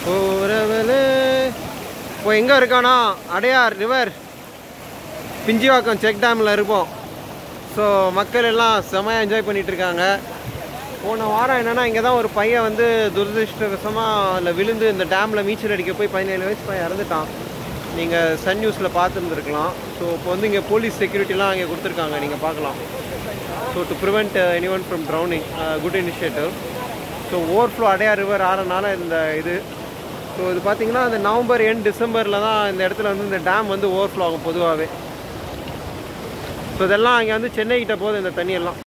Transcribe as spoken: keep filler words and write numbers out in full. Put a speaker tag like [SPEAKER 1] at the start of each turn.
[SPEAKER 1] போறவளே இப்போ எங்கே இருக்கானா அடையார் ரிவர் பிஞ்சிவாக்கம் செக் டேமில் இருப்போம். ஸோ மக்கள் எல்லாம் செமையாக என்ஜாய் பண்ணிகிட்ருக்காங்க. போன வாரம் என்னென்னா இங்கே தான் ஒரு பையன் வந்து துரதிருஷ்டவசமாக அதில் விழுந்து இந்த டேமில் நீச்சல் அடிக்க போய் பதினேழு வயசு பையன் இறந்துட்டான். நீங்கள் சன் நியூஸில் பார்த்துருந்துருக்கலாம். ஸோ இப்போ வந்து இங்கே போலீஸ் செக்யூரிட்டிலாம் இங்கே கொடுத்துருக்காங்க, நீங்கள் பார்க்கலாம். So to prevent anyone from drowning, good initiative. So overflow Adyar river ஆறனால இந்த இது. ஸோ இது பார்த்தீங்கன்னா இந்த நவம்பர் எண்ட் டிசம்பரில் தான் இந்த இடத்துல வந்து இந்த டேம் வந்து ஓவர்ஃப்ளோ ஆகும் பொதுவாகவே. ஸோ இதெல்லாம் இங்கே வந்து சென்னைக்கிட்ட போகுது இந்த தண்ணியெல்லாம்.